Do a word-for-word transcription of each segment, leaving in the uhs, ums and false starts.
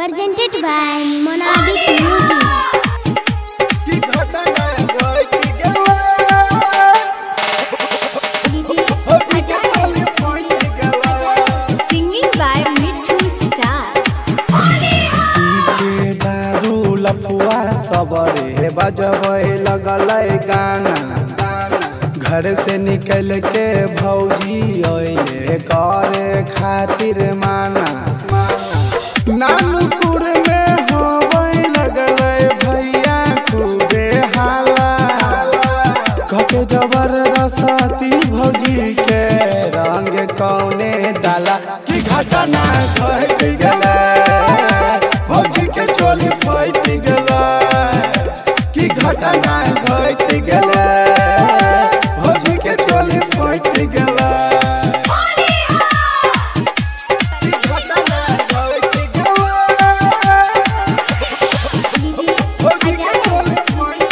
presented by Monadic Music. Singing by Mithu Star. लपुआ सबरे बजबै लगलै गाना, घर से निकल के भौजी अइले करे खातिर माना। नानपुर में होबै लगलै भैया खूबे हाला, कके जबरदस्ती भौजी के रंग कौने डाला कि घटना घट गेलै। भौजी के चोली फट गेलै कि घटना घट गेलै। भौजी के चोली फट गेलै कि घटना घट गेलै। भौजी के चोली फट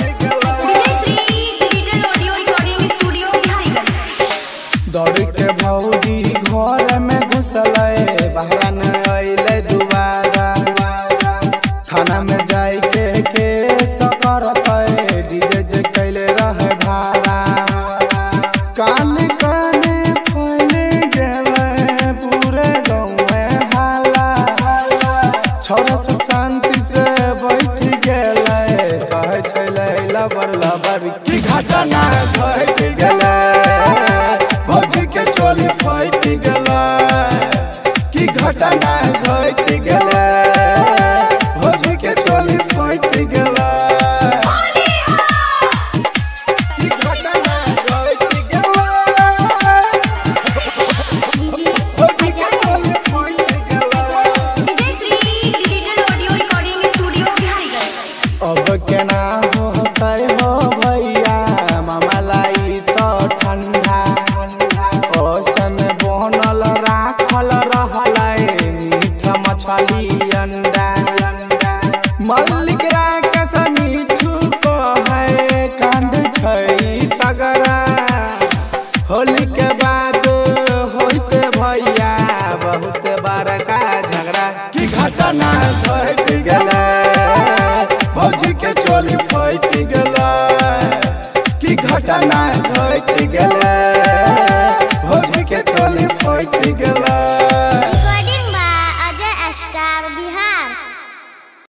गेलै। दौड़ के भौजी घर में घुसलै, बाहर न अइले दुबारा। थाना में जाई के केस करतै, डीजे जे कैले रहे भाड़ा। कान काने फैल गेलै पूरे गाँव में हाला। छोरा सब शांति से बैठ गेलै, कहै छलै लबर लबर कि घटना घट गेलै। भौजी के चोली फट गेलै कि घटना घट गेलै। भौजी के चोली फट गेलै कि घटना घट गेलै। भौजी के चोली फट गेलै। अब केना होतै हो भैया, मामलाई तो ठंडा। ओसन बनल राखल रहलै मीठ मछली अंडा। मल्लिक राकेश मिठू कहै कांड छै तगड़ा। होली के बाद होइत भैया बहुत बड़का झगड़ा कि घटना